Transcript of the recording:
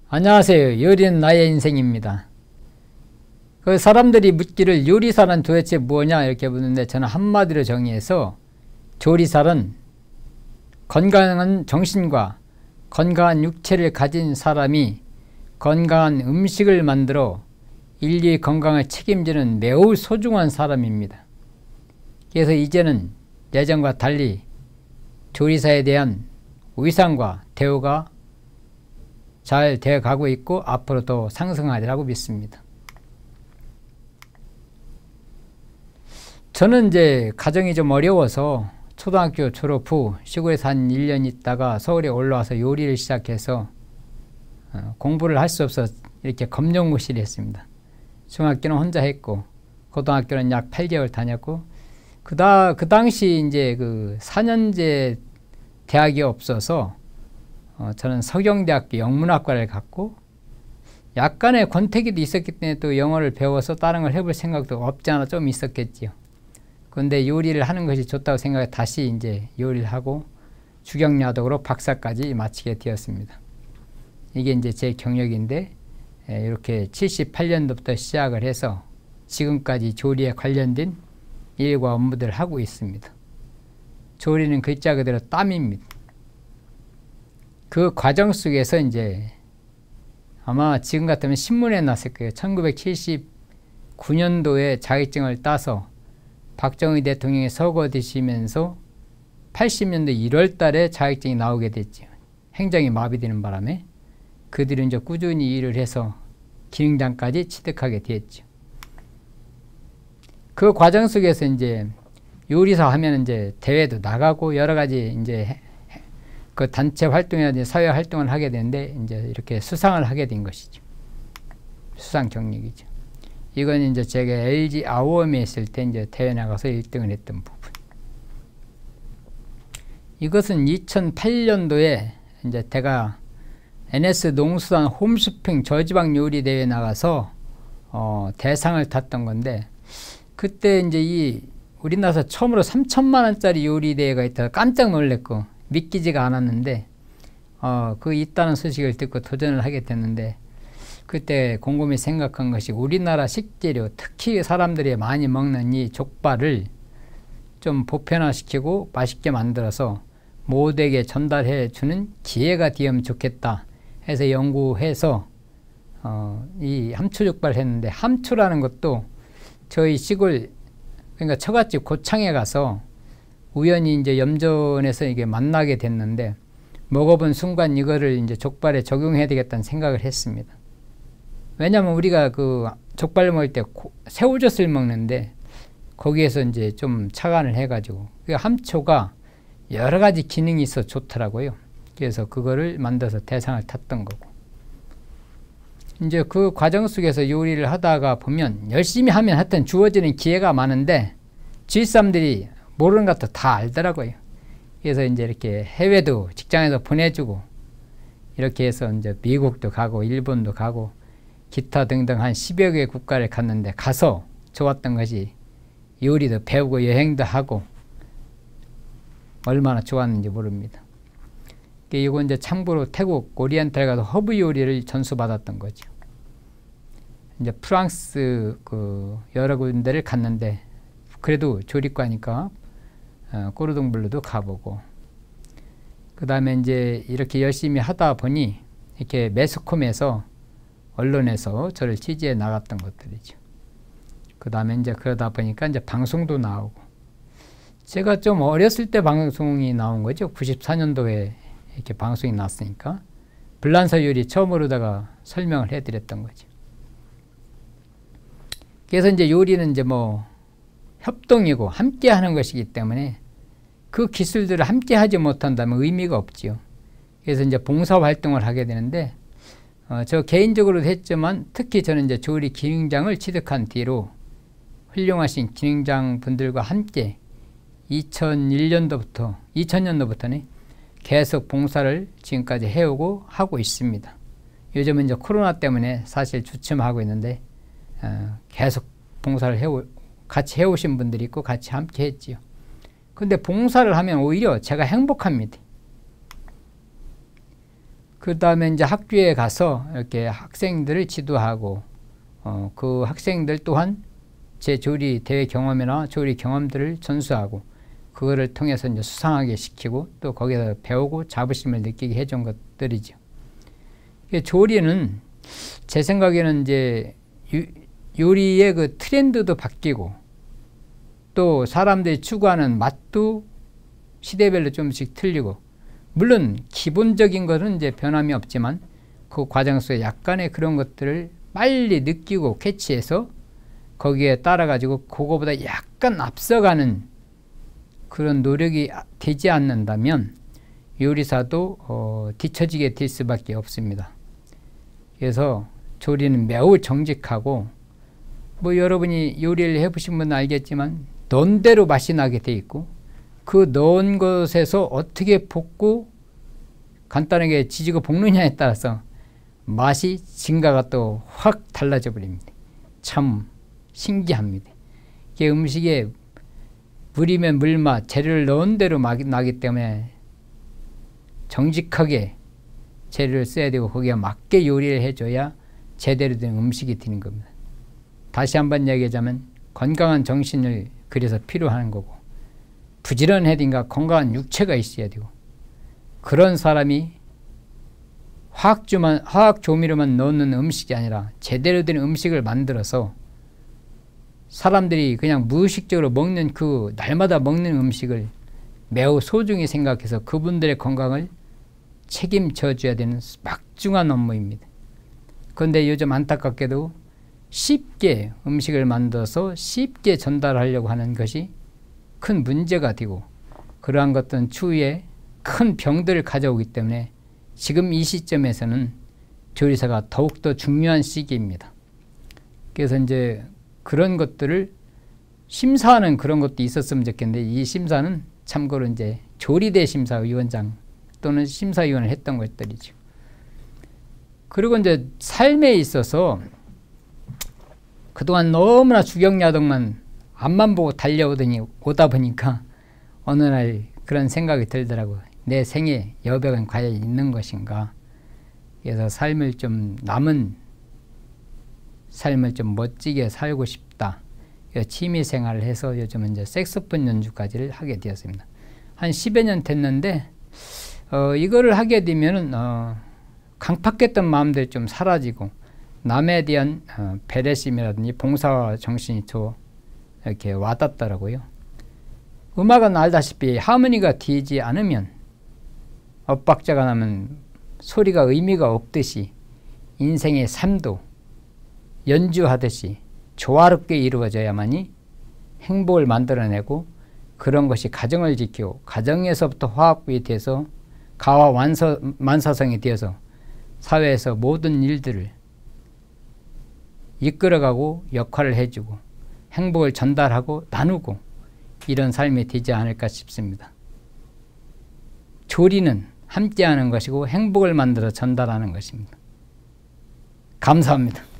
안녕하세요. 요리는 나의 인생입니다. 그 사람들이 묻기를 요리사란 도대체 뭐냐 이렇게 묻는데 저는 한마디로 정의해서 조리사는 건강한 정신과 건강한 육체를 가진 사람이 건강한 음식을 만들어 인류의 건강을 책임지는 매우 소중한 사람입니다. 그래서 이제는 예전과 달리 조리사에 대한 위상과 대우가 잘 되어가고 있고 앞으로 더 상승하리라고 믿습니다. 저는 이제 가정이 좀 어려워서 초등학교 졸업 후 시골에서 한 1년 있다가 서울에 올라와서 요리를 시작해서 공부를 할 수 없어 이렇게 검정고시를 했습니다. 중학교는 혼자 했고 고등학교는 약 8개월 다녔고 그 당시 이제 그 4년제 대학이 없어서 저는 서경대학교 영문학과를 갔고 약간의 권태기도 있었기 때문에 또 영어를 배워서 다른 걸 해볼 생각도 없지 않아 좀 있었겠지요. 그런데 요리를 하는 것이 좋다고 생각해 다시 이제 요리를 하고 주경야독으로 박사까지 마치게 되었습니다. 이게 이제 제 경력인데 이렇게 78년도부터 시작을 해서 지금까지 조리에 관련된 일과 업무들을 하고 있습니다. 조리는 글자 그대로 땀입니다. 그 과정 속에서 이제 아마 지금 같으면 신문에 났을 거예요. 1979년도에 자격증을 따서 박정희 대통령이 서거되시면서 80년도 1월 달에 자격증이 나오게 됐죠. 행정이 마비되는 바람에 그들은 이제 꾸준히 일을 해서 기능장까지 취득하게 됐죠. 그 과정 속에서 이제 요리사 하면 이제 대회도 나가고 여러 가지 이제 그 단체 활동이나 사회 활동을 하게 되는데 이제 이렇게 수상을 하게 된 것이죠. 수상 경력이죠. 이건 이제 제가 LG 아우엄에 있을 때 이제 대회 나가서 1등을 했던 부분. 이것은 2008년도에 이제 제가 NS 농수산 홈쇼핑 저지방 요리 대회 나가서 대상을 탔던 건데 그때 이제 이 우리나라에서 처음으로 3천만 원짜리 요리 대회가 있다가 깜짝 놀랐고 믿기지가 않았는데 그 있다는 소식을 듣고 도전을 하게 됐는데 그때 곰곰이 생각한 것이 우리나라 식재료 특히 사람들이 많이 먹는 이 족발을 좀 보편화시키고 맛있게 만들어서 모두에게 전달해 주는 기회가 되면 좋겠다 해서 연구해서 이 함초족발을 했는데 함초라는 것도 저희 시골 그러니까 처갓집 고창에 가서 우연히 이제 염전에서 이게 만나게 됐는데 먹어본 순간 이거를 이제 족발에 적용해야 되겠다는 생각을 했습니다. 왜냐하면 우리가 그 족발 먹을 때 새우젓을 먹는데 거기에서 이제 좀 착안을 해가지고 그 함초가 여러 가지 기능이 있어 좋더라고요. 그래서 그거를 만들어서 대상을 탔던 거고 이제 그 과정 속에서 요리를 하다가 보면 열심히 하면 하여튼 주어지는 기회가 많은데 주위 사람들이 모르는 것도 다 알더라고요. 그래서 이제 이렇게 해외도 직장에서 보내주고 이렇게 해서 이제 미국도 가고 일본도 가고 기타 등등 한 10여 개의 국가를 갔는데 가서 좋았던 것이 요리도 배우고 여행도 하고 얼마나 좋았는지 모릅니다. 이거 이제 참고로 태국 오리엔탈 가서 허브 요리를 전수받았던 거죠. 이제 프랑스 그 여러 군데를 갔는데 그래도 조리과니까 꼬르동블루도 가보고 그 다음에 이제 이렇게 열심히 하다 보니 이렇게 매스컴에서 언론에서 저를 취재해 나갔던 것들이죠. 그 다음에 이제 그러다 보니까 이제 방송도 나오고 제가 좀 어렸을 때 방송이 나온 거죠. 94년도에 이렇게 방송이 났으니까 불란서 요리 처음으로다가 설명을 해드렸던 거죠. 그래서 이제 요리는 이제 뭐 협동이고 함께 하는 것이기 때문에 그 기술들을 함께 하지 못한다면 의미가 없지요. 그래서 이제 봉사활동을 하게 되는데 저 개인적으로도 했지만 특히 저는 이제 조리 기능장을 취득한 뒤로 훌륭하신 기능장 분들과 함께 2000년도부터는 계속 봉사를 지금까지 해오고 하고 있습니다. 요즘은 이제 코로나 때문에 사실 주춤하고 있는데 계속 봉사를 같이 해오신 분들이 있고 같이 함께 했지요. 근데 봉사를 하면 오히려 제가 행복합니다. 그 다음에 이제 학교에 가서 이렇게 학생들을 지도하고 그 학생들 또한 제 조리 대회 경험이나 조리 경험들을 전수하고 그거를 통해서 이제 수상하게 시키고 또 거기서 배우고 자부심을 느끼게 해준 것들이죠. 조리는 제 생각에는 이제 요리의 그 트렌드도 바뀌고 또 사람들이 추구하는 맛도 시대별로 좀씩 틀리고 물론 기본적인 것은 이제 변함이 없지만 그 과정 속에 약간의 그런 것들을 빨리 느끼고 캐치해서 거기에 따라 가지고 그거보다 약간 앞서가는 그런 노력이 되지 않는다면 요리사도 뒤처지게 될 수밖에 없습니다. 그래서 조리는 매우 정직하고 뭐 여러분이 요리를 해보신 분은 알겠지만 넣은 대로 맛이 나게 돼 있고 그 넣은 것에서 어떻게 볶고 간단하게 지지고 볶느냐에 따라서 맛이 진가가 또 확 달라져 버립니다. 참 신기합니다. 이게 음식에 물이면 물맛, 재료를 넣은 대로 나기 때문에 정직하게 재료를 써야 되고 거기에 맞게 요리를 해줘야 제대로 된 음식이 되는 겁니다. 다시 한번 얘기하자면 건강한 정신을 그래서 필요한 거고 부지런해야든가 건강한 육체가 있어야 되고 그런 사람이 화학 조미료만 넣는 음식이 아니라 제대로 된 음식을 만들어서 사람들이 그냥 무의식적으로 먹는 그 날마다 먹는 음식을 매우 소중히 생각해서 그분들의 건강을 책임져 줘야 되는 막중한 업무입니다. 그런데 요즘 안타깝게도 쉽게 음식을 만들어서 쉽게 전달하려고 하는 것이 큰 문제가 되고 그러한 것들은 추후에 큰 병들을 가져오기 때문에 지금 이 시점에서는 조리사가 더욱더 중요한 시기입니다. 그래서 이제 그런 것들을 심사하는 그런 것도 있었으면 좋겠는데 이 심사는 참고로 이제 조리대 심사위원장 또는 심사위원을 했던 것들이죠. 그리고 이제 삶에 있어서 그동안 너무나 주경야독만 앞만 보고 오다 보니까 어느 날 그런 생각이 들더라고요. 내 생에 여백은 과연 있는 것인가. 그래서 삶을 좀 남은 삶을 좀 멋지게 살고 싶다. 취미 생활을 해서 요즘은 이제 색소폰 연주까지를 하게 되었습니다. 한 10여 년 됐는데 이거를 하게 되면은 강팍했던 마음들이 좀 사라지고 남에 대한 배려심이라든지 봉사 정신이 더 이렇게 와닿더라고요. 음악은 알다시피 하모니가 되지 않으면 엇박자가 나면 소리가 의미가 없듯이 인생의 삶도 연주하듯이 조화롭게 이루어져야만이 행복을 만들어내고 그런 것이 가정을 지키고 가정에서부터 화합이 돼서 가와 만사성이 되어서 사회에서 모든 일들을 이끌어가고 역할을 해주고 행복을 전달하고 나누고 이런 삶이 되지 않을까 싶습니다. 조리는 함께하는 것이고 행복을 만들어 전달하는 것입니다. 감사합니다.